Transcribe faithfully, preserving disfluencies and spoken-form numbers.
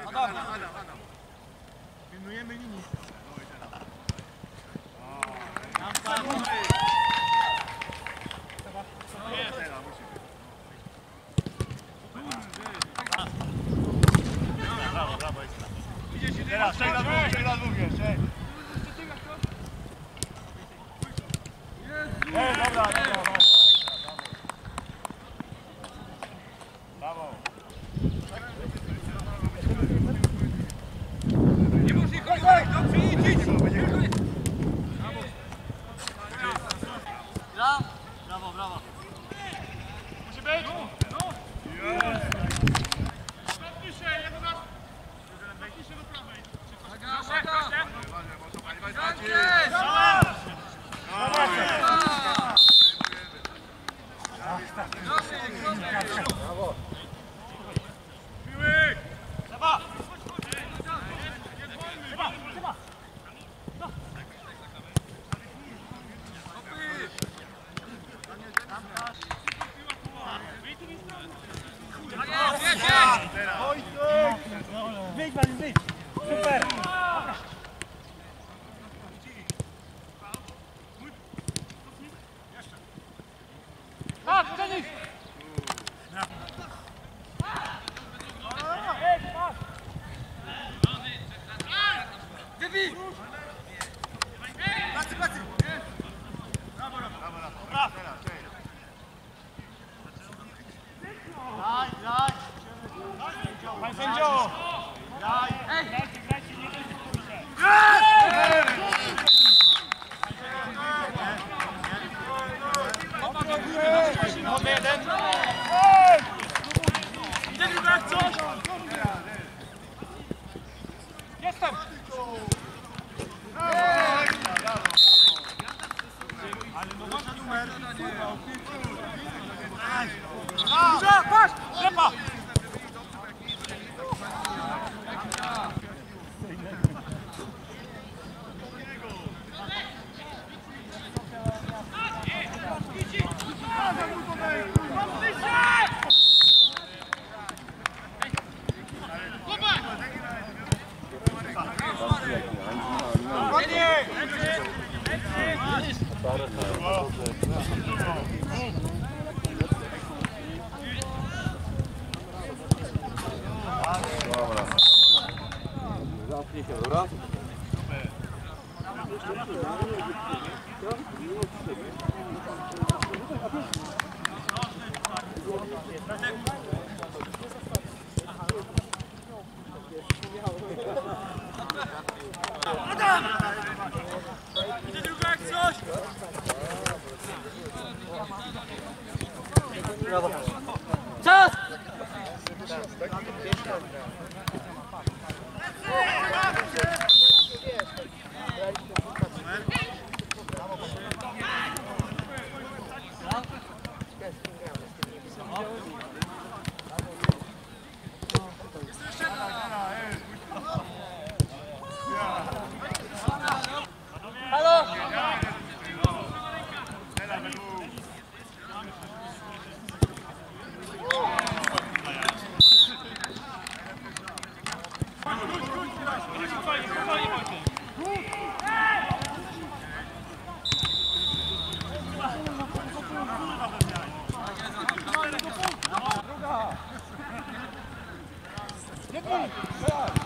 Adam, Adam, Adam. Pilnujemy linii. Tam, tam. Brawo, brawo, ekstra. Teraz, sześć na dwóch, sześć na dwóch jeszcze. Ej, dobra, dobra, dobra. Brawo. Nie musi chodzić, dobrze idź, brawo. Brawo, brawo. Musi być. No. Stopnij się, jeden raz. Stopnij się do prawej. Proszę, proszę. Brawo. Piłek. Lewa. Chyba, chyba. Wyjdź, Marcin, wyjdź! Super! Patrz, Denis! Wybij! Plecy, plecy! Brawo, brawo, brawo! Daj, daj! Panie sędzio! Daj! Ej! Grajcie, grajcie, nie dyskutuj się! Mamy jeden! Idę druga jak coś! Jestem! Ale no może numer! Duża, patrz! Lepa! Zamknij się, dobra? Adam! Idzie druga jak coś! Brawo. Czas! Halo! Druga!